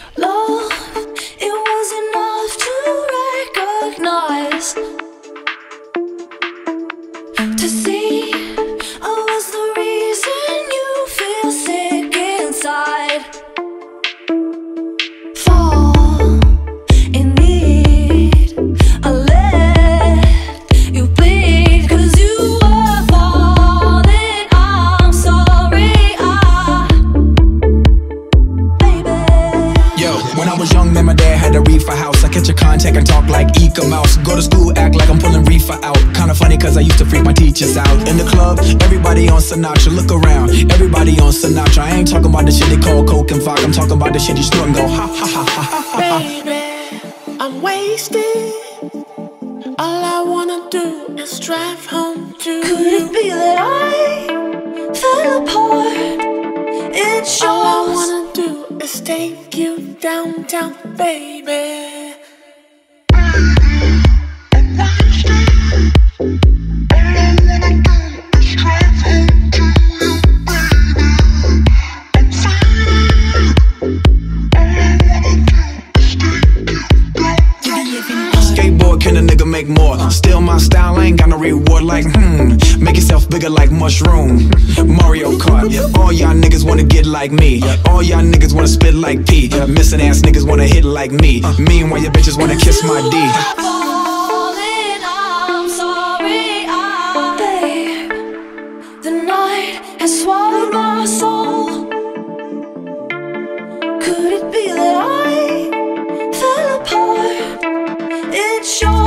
Love, it was enough to recognize, to see I was the reason you feel sick inside. Fall in need, I let you bleed, 'cause you were falling. I'm sorry, baby. Yo, when I was young, then my dad had a reefer house. I catch a contact and talk like Eka Mouse. Go to school, act like I'm pulling reefer out. Kinda funny cause I used to freak my teachers out. In the club, everybody on Sinatra. Look around, everybody on Sinatra. I ain't talking about the shit they call coke and vodka. I'm talking about the shit you snort and go ha ha ha ha ha ha. Baby, I'm wasted. All I wanna do is drive home to Could you. it be that I fell apart? It shows. All I wanna do is take you downtown, baby. Skateboard, can a nigga make more? Still my style, I ain't got no reward like make yourself bigger like mushroom. Mario Kart, all y'all niggas wanna get like me. All y'all niggas wanna spit like P. Missing ass niggas wanna hit like me. Meanwhile your bitches wanna kiss my D. Falling, I'm sorry, babe. The night has swallowed my soul. Could it be that I fell apart? It shows.